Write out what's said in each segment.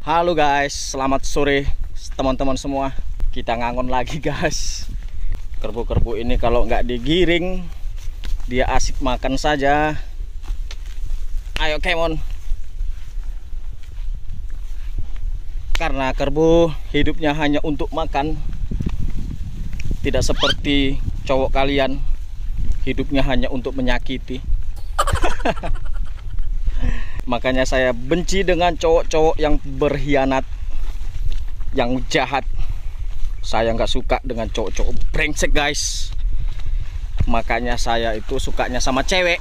Halo guys, selamat sore teman-teman semua. Kita ngangon lagi guys. Kerbau-kerbau ini kalau nggak digiring, dia asik makan saja. Ayo Kemon. Karena kerbau hidupnya hanya untuk makan, tidak seperti cowok kalian, hidupnya hanya untuk menyakiti. Makanya saya benci dengan cowok-cowok yang berkhianat, yang jahat. Saya nggak suka dengan cowok-cowok brengsek guys. Makanya saya itu sukanya sama cewek.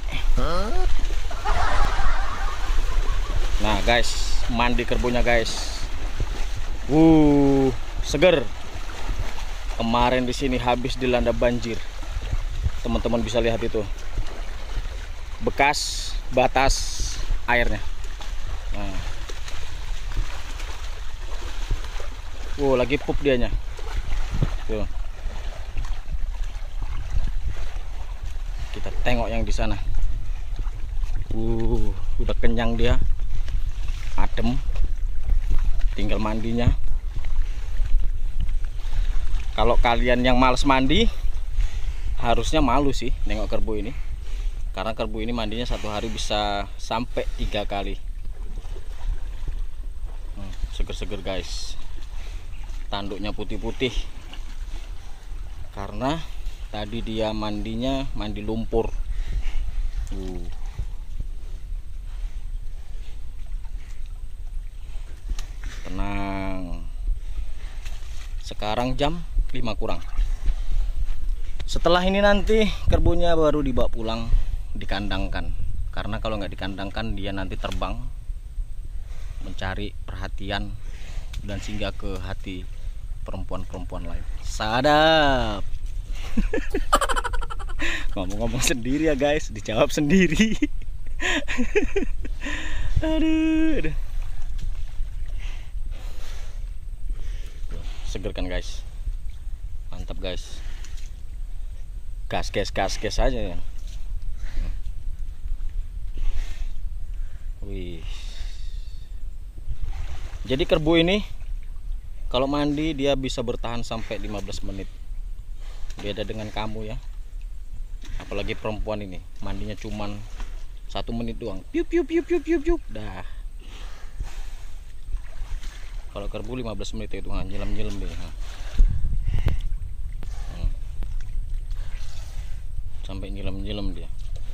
Nah guys, mandi kerbaunya guys. Seger. Kemarin di sini habis dilanda banjir. Teman-teman bisa lihat itu. Bekas batas airnya. Nah. Lagi pup dianya. Tuh. Kita tengok yang di sana. Udah kenyang dia. Adem. Tinggal mandinya. Kalau kalian yang males mandi, harusnya malu sih nengok kerbau ini. Karena kerbau ini mandinya satu hari bisa sampai 3 kali. Seger-seger guys. Tanduknya putih-putih. Karena tadi dia mandinya mandi lumpur. Tenang. Sekarang jam 5 kurang. Setelah ini nanti kerbaunya baru dibawa pulang, dikandangkan. Karena kalau nggak dikandangkan dia nanti terbang mencari perhatian dan singgah ke hati perempuan-perempuan lain. Sadap. Ngomong-ngomong sendiri ya guys, dijawab sendiri. Aduh. Seger kan guys, mantap guys. Gas aja ya. Jadi kerbau ini kalau mandi dia bisa bertahan sampai 15 menit. Beda dengan kamu ya. Apalagi perempuan ini, mandinya cuman 1 menit doang. Piup. Dah. Kalau kerbau 15 menit itu nyelam deh. Sampai nyelam dia.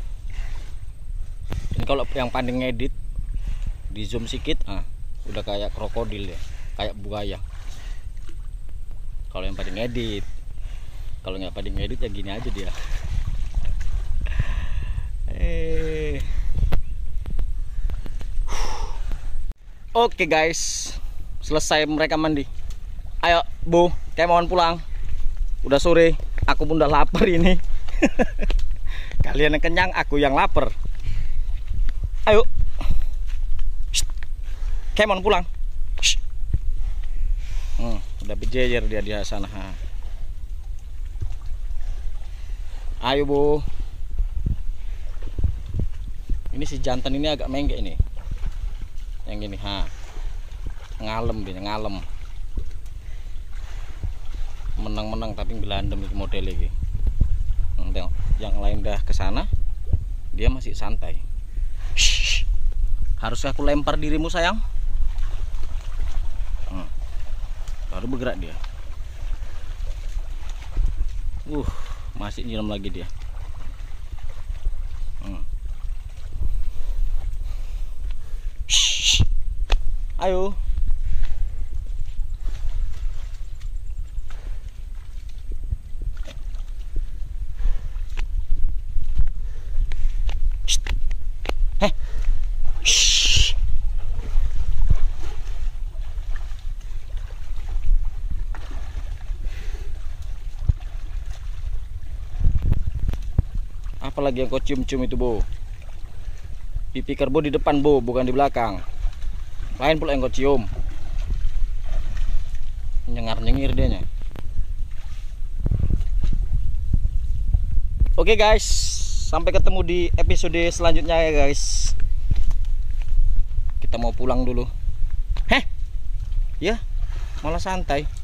Dan kalau yang pandai ngedit, di zoom sedikit, udah kayak krokodil ya, kayak buaya. Kalau yang pandai ngedit, kalau nggak pandai ngedit ya gini aja dia. Oke guys, selesai mereka mandi. Ayo Bu, Kemon pulang. Udah sore, aku pun udah lapar ini. Kalian yang kenyang, aku yang lapar. Ayo. Kemon pulang. Udah berjejer dia di sana. Ayo Bu. Ini si jantan ini agak menggek ini. Yang ini ngalem dia, ngalem. Menang-menang tapi belandem iki model iki. Yang lain dah ke sana, dia masih santai. Harusnya aku lempar dirimu sayang. Baru bergerak dia. Masih nyiram lagi dia. Ayo. Apalagi yang kau cium-cium itu Bu? Pipi kerbau di depan Bu, bukan di belakang. Lain pula yang kau cium. Nyengar-nyengir dianya. Oke guys, sampai ketemu di episode selanjutnya ya guys. Kita mau pulang dulu. Ya, malah santai.